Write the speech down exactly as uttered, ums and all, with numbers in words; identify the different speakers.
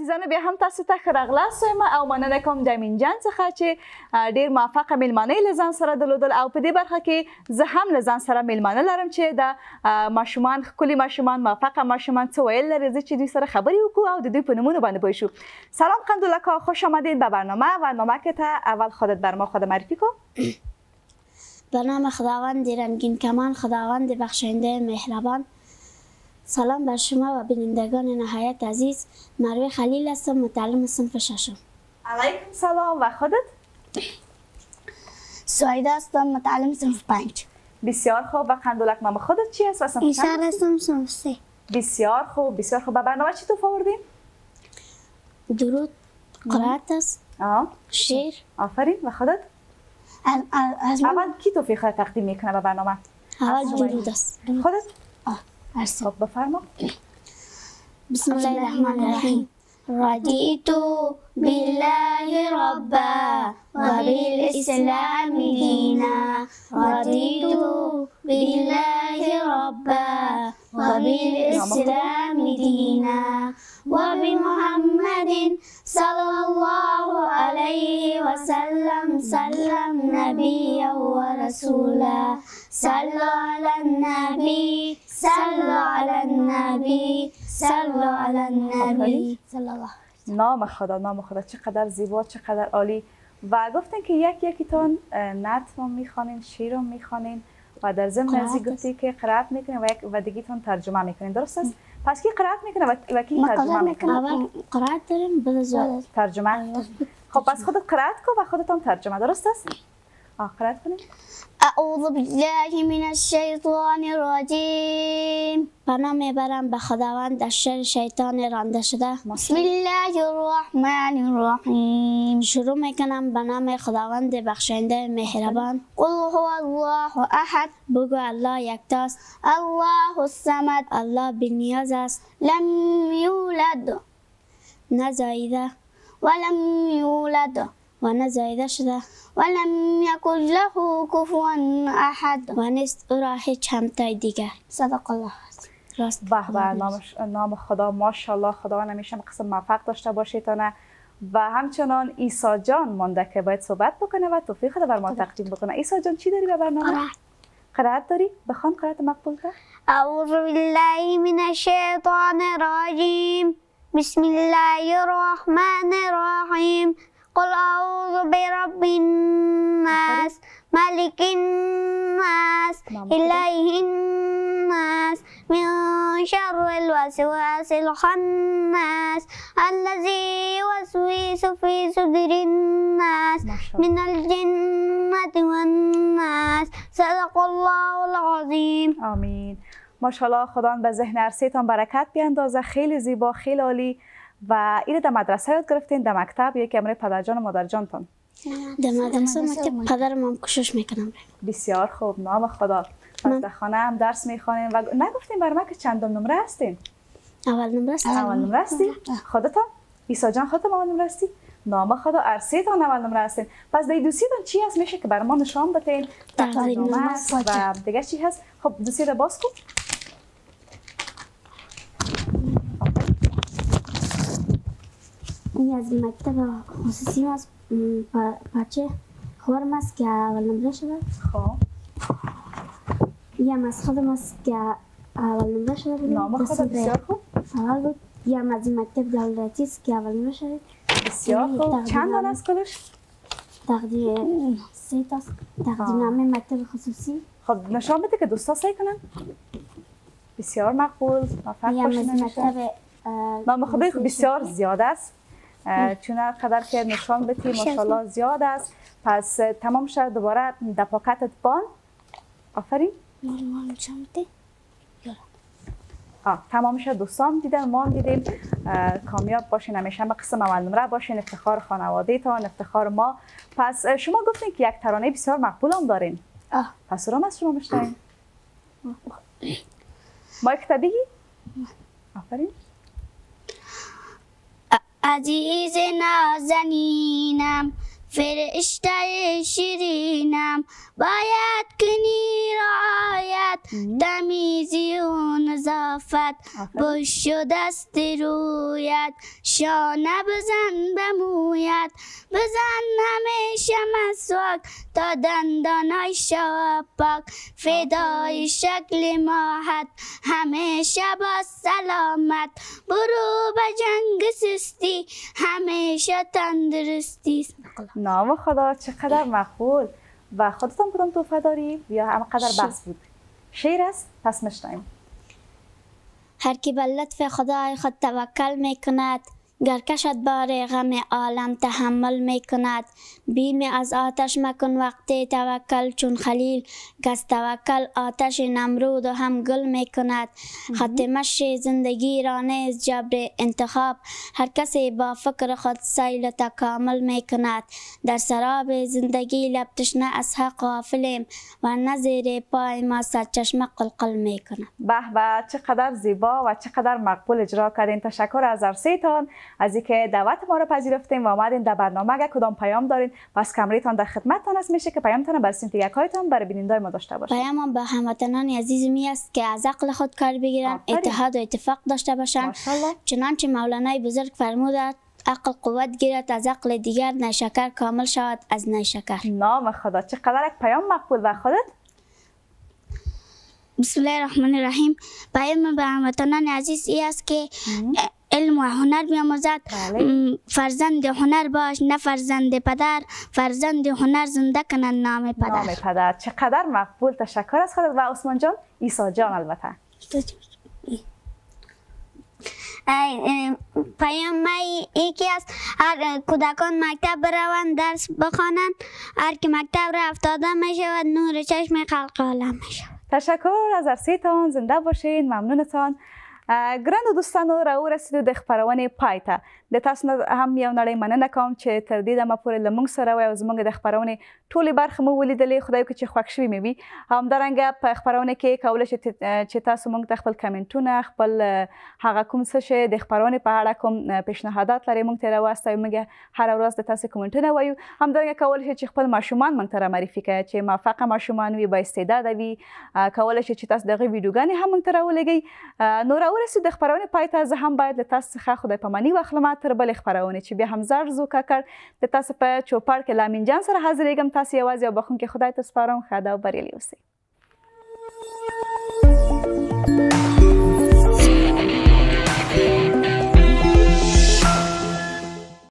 Speaker 1: عزیزانو بیا هم تاسو ته ښه راغلاست وایم او مننه کوم د امین جان څخه چې ډېر موفقه میلمانه یې له ځان سره درلودل او په دې برخه کې زه هم له ځان سره میلمانه لرم چې د ماشومان ښکلي ماشومان موفقه ماشومان څه ویل لري زه چې دوی سره خبرې وکړو او د دوی په نومونو باندې پوه شو. سلام قندولکا، خوش آمدید به برنامه و نامک ته اول خودت بر ما خود معرفی کن.
Speaker 2: به نام خداوند رنگین کمان، خداوند بخشنده مهربان. سلام بر شما و بینندگان نهایت عزیز. مروه خلیل هستم، متعلم صنف ششم.
Speaker 1: علیکم سلام. و خودت؟
Speaker 2: سعیده هستم، متعلم صنف پنج.
Speaker 1: بسیار خوب. و قندولک نام خودت چی است و صنف
Speaker 2: ایشار هستم، صنف سه.
Speaker 1: بسیار خوب بسیار خوب. به برنامه چی توفیق آوردین؟
Speaker 2: درود، قرائت است، شعر.
Speaker 1: آفرین. و خودت؟
Speaker 2: از
Speaker 1: اول کی توفیق تقدیم میکنه به برنامه؟
Speaker 2: اول درود است.
Speaker 1: خودت؟
Speaker 2: ارسل.
Speaker 1: خب بفرما.
Speaker 2: بسم الله الرحمن الرحیم. رضیت بالله ربا و بالاسلام دینا. رضیت بالله ربا و بالاسلام دینا و بمحمد صلی الله علیه و سلم سلم نبی و رسولا. صلوا علی النبی صلوا علی النبی صلوا علی النبی صلی الله.
Speaker 1: نام خدا نام خدا چقدر زیبا چقدر عالی. و گفتین که یک یکیتان نظم میخوانین، شعر میخوانین و در ضمن از گفتی که قرائت میکنین و یک و دیگه‌تان ترجمه میکنین، درست است؟ پس کی قرائت میکنه و کی ترجمه میکنه؟
Speaker 2: اول قرائت داریم بعد
Speaker 1: ترجمه. خب پس خودت قرائت کن و خودتان ترجمه، درست است؟ آه قرائت کنین.
Speaker 2: اعوذ بالله من الشیطان الرجیم. پناه میبرم به خداوند از شر شیطان رانده شده. بسم الله الرحمن الرحیم. شروع میکنم به نام خداوند بخشنده مهربان. قل هو الله احد. بگو الله یکتاست. الله الصمد. الله بی‌نیاز است. لم یولد، نزایده، ولم یولد و نزایده شده. ولم یکن له کفوا احد و نیست او را هیچ همتای دیگر. صدق الله. راست.
Speaker 1: به به. نام خدا ماشاءالله. خداوند همیشه قسم موفق داشته باشیتانه. و همچنان عیسی جان مانده که باید صحبت بکنه و توفیق بر ما تقدیم بکنه. عیسی جان چی داری به برنامه؟ قرائت داری؟ بخوان قرائت مقبول ده.
Speaker 2: اعوذ بالله من الشیطان الرجیم. بسم الله الرحمن الرحیم. قل اعوذ برب الناس ملك الناس اله الناس من شر الوسواس الخناس الذي يوسوس في صدور الناس من الجنة والناس. صدق الله العظیم.
Speaker 1: آمین. ماشاءالله. خدا به ذهن هر سه‌تان برکت بیندازه. خیلی زیبا، خیلی عالی. و اینو در مدرسه یاد گرفتین؟ در مکتب یا که امروز پدرجان و مادرجانتان؟
Speaker 2: در مدرسه مکتب پدرم هم کوشش میکنم.
Speaker 1: بسیار خوب. نام خدا. پس در خانه هم درس میخوانین و نگفتین برای من که چندم نمره هستین؟
Speaker 2: اول نمره هستیم.
Speaker 1: اول نمره هستی؟ خودتان؟ عیسی جان خودتان اول نمره هستی؟ نام خدا. ارسیتان اول نمره هستین. پس در دوسیتان چی هست میشه که برای ما نشان بدین؟ تقدیرنامه است و دیگه چی هست؟ خب دوسیت رو باز کن.
Speaker 2: این از مکتب خصوصی است، بچه خورم است که اول نمره شده.
Speaker 1: خب
Speaker 2: یه هم از خودم است که اول نمره شده.
Speaker 1: نام خدا. بسیار خوب.
Speaker 2: اول بود. یه هم از مکتب دولتی است که اول نمره شده.
Speaker 1: بسیار خوب. چند دانه است کلش؟
Speaker 2: تقدیر سه تاست. تقدیرنامه مکتب خصوصی.
Speaker 1: خب نشان بده که دوستا سعی کنن. بسیار مقبول. موفق
Speaker 2: یه هم از
Speaker 1: باشین.
Speaker 2: مکتب
Speaker 1: نام خدا بسیار زیاد است. چون قدر که نشان بدی ماشاءالله زیاد است. پس تمام شد دوباره در پاکتت بان. آفرین. آه تمام شد. دوستان دیدن، ما دیدیم. کامیاب باشین، همیشه به قسم اول نمره باشین. افتخار خانواده تان، افتخار ما. پس شما گفتین که یک ترانه بسیار مقبول هم دارین.
Speaker 2: آه.
Speaker 1: پس رام از شما مشتاقین. ما یک بگی؟ آفرین.
Speaker 2: عزیز نازنینم، فرشته شیرینم، باید کنی رعایت تمیزی و نظافت پشت و دست رویت شانه بزن به مویت بزن همیشه مسواک تا دندانای شود پاک فدای شکل ماهت همیشه با سلامت برو به جنگ سستی همیشه تندرستی.
Speaker 1: نام خدا چقدر مقبول. و خودتون کدام تحفه داری یا همقدر بس بود؟ شعر است؟ پس میشنویم.
Speaker 2: هر کی به لطف خدای خود توکل می کند گر کشد بار غم عالم تحمل می کند بیم از آتش مکن وقتی توکل چون خلیل کس توکل آتش نمرود و هم گل می کند خط مشی زندگی را نیز جبر انتخاب هر کسی با فکر خود سیل تکامل می کند در سراب زندگی لب تشنه از حق غافلیم و نظیر پای ما سرچشمه قلقل می کند.
Speaker 1: به به چقدر زیبا و چقدر مقبول اجرا کردین. تشکر از هر سه‌تان از اینکه دعوت ما را پذیرفتین و آمدین در برنامه. اگر کدام پیام دارین بس کمریتان در خدمتتان است میشه که پیامتان بر سمت یکایتان برای بینندای ما داشته باشید.
Speaker 2: پیامم به هموطنان عزیز می است که از عقل خود کار بگیرن اتحاد و اتفاق داشته باشند چنانچه مولانای بزرگ فرمودند عقل قوت گیرد از عقل دیگر نیشکر کامل شود از نیشکر.
Speaker 1: نام خدا چقدر یک پیام مقبول. و خودت؟
Speaker 2: بسم الله الرحمن الرحیم. پیام به هموطنان عزیز ای است که علم و هنر بیاموزد. فرزند هنر باش نه فرزند پدر فرزند هنر زنده کنن نام پدر.
Speaker 1: نام پدر چقدر مقبول. تشکر از خودت. و عثمان جان عیسی جان البته
Speaker 2: پیام من یکی است هر کودکان مکتب بروند درس بخوانند هر که مکتب رفت آدم می شود نور چشم خلق عالم می شود.
Speaker 1: تشکر از هر سه‌تان. زنده باشین. ممنونتان. ګرانو دوستانو راو رسیدو د خپرونې پای ته. د تاسو نه هم یو نړۍ مننه کوم چې تر دې دمه پورې له موږ سره وئ او زموږ د خپرونې ټولې برخې مو ولیدلې. خدای وکړي چې خوښ شوي مې وي. همدارنګه په خپرونه کې کولی شئ چې تاسو موږ ته خپل کمنټونه خپل هغه کوم څه چې د خپرونې په اړه کوم پیشنهادات لرئ موږ ته راواستوئ. موږ هره ورځ د تاسو کومنټونه وایو. همدارنګه کولی شئ چې خپل ماشومان موږ ته رامعرفي کړئ چې موفقه ماشومان وي با استعداده وي. کولی شئ چې تاسو د هغوی ویډیوګانې هم موږ ته راولېږئ. نو راورسېد د خپرونې پای ته. زه هم باید له تاسو څخه خدای پاماني واخلم تر بلې خپرونې چې بیا هم زر زو ککړ د تاسو په چوپړ کې له امین جان سره حاضرېږم. تاسو یوازې او بخښونکي خدای ته سپارم. ښه ده او بریالي اوسئ.